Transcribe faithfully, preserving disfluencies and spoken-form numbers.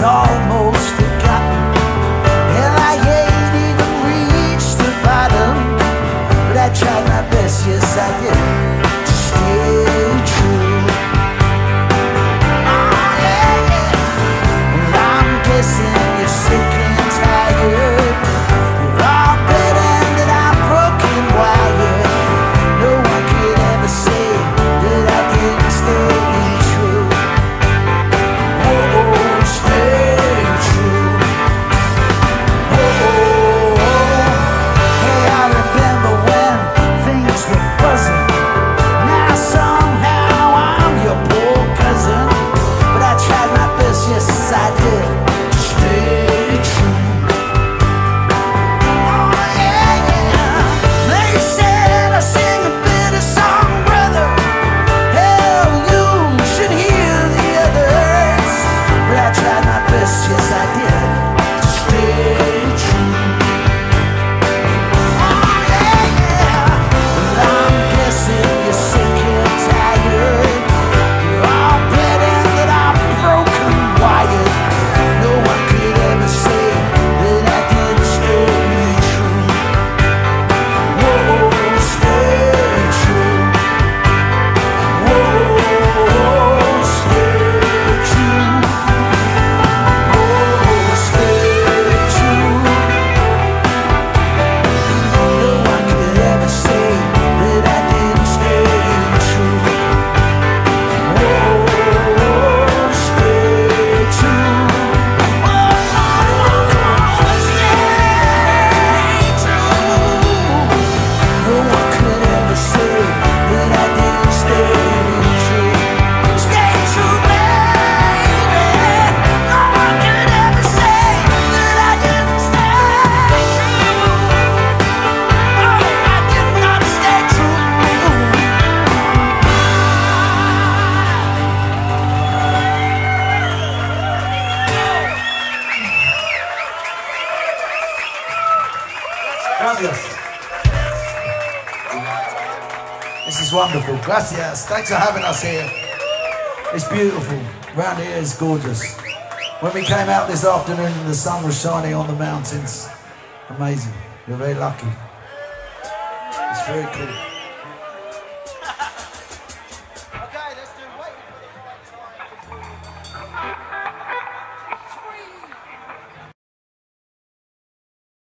almost forgotten. Hell, I ain't even reached the bottom, but I tried my best, yes I did, to stay true. Oh yeah, yeah. Well, I'm guessing you're sick and tired. You're all better that I'm broken wired. No one could ever say that I didn't stay true. Oh, stay true. Oh, hey, I remember when things were buzzing. Now somehow I'm your poor cousin, but I tried my best, yes I did, to stay true. Oh yeah, yeah. They said I sing a bitter song, brother. Hell, you should hear the others, but I tried my best, yes I did, to stay true. Oh yeah, yeah. Well, I'm guessing you're sick and tired. You're all better that I'm broken wired. No one could ever say that I didn't stay true. Whoa, stay true. Whoa, stay true. Whoa, stay true. No one could ever say that I didn't stay true. Whoa, stay true. Oh, come on, come on, stay true. No one could ever say that I didn't stay true. Stay true, baby. No one could ever say that I didn't stay true. Oh, I did not stay true. Gracias. This is wonderful. Gracias. Thanks for having us here. It's beautiful. Round here is gorgeous. When we came out this afternoon and the sun was shining on the mountains, amazing. You're very lucky. It's very cool.